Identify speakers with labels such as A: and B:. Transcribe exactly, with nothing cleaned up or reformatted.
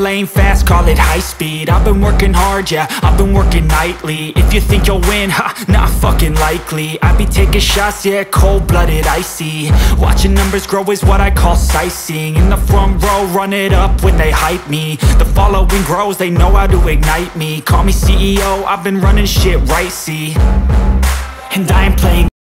A: lane fast, call it high speed. I've been working hard, yeah, I've been working nightly. If you think you'll win, ha, not fucking likely. I be taking shots, yeah, cold-blooded, icy. Watching numbers grow is what I call sightseeing. In the front row, run it up when they hype me. The following grows, they know how to ignite me. Call me C E O, I've been running shit right, see. And I ain't playing